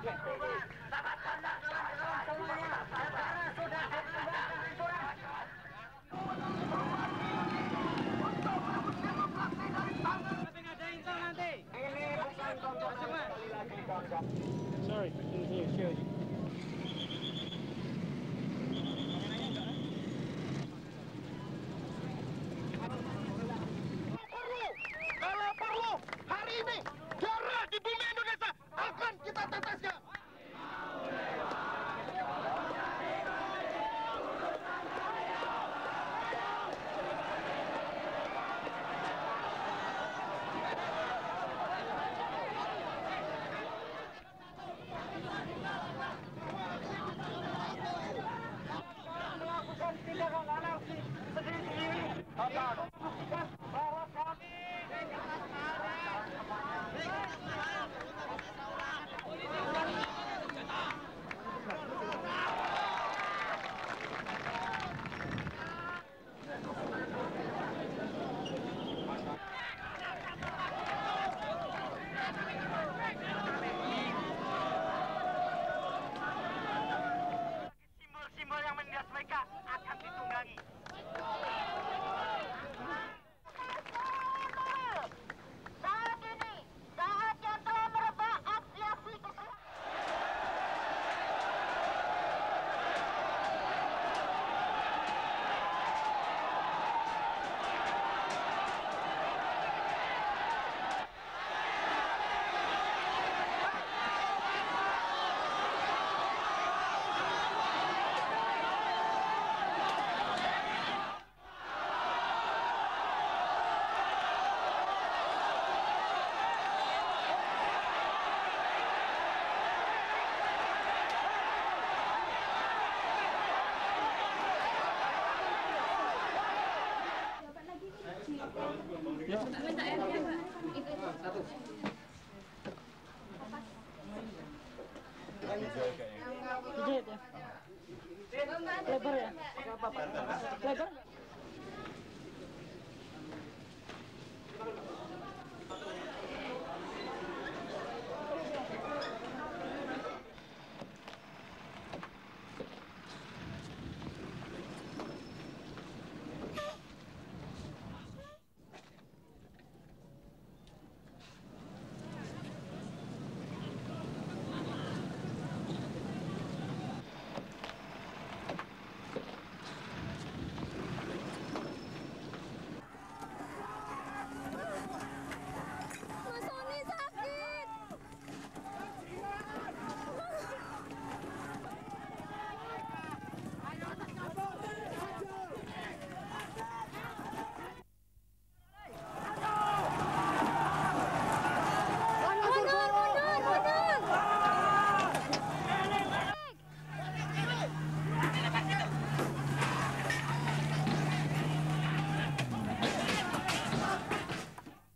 Sorry, here, show you. Kalau perlu, hari ini darah di bumi Indonesia akan kita teteskan. Melakukan tindakan anarki sendiri-sendiri akan membuktikan bahwa kami simbol-simbol yang menindas mereka akan ditunggangi. Saat ini, saatnya telah merebak aksi-aksi kesalahan. Minta air ya, Pak. Itu. Satu. Dijahit ya? Lebar ya? Lebar?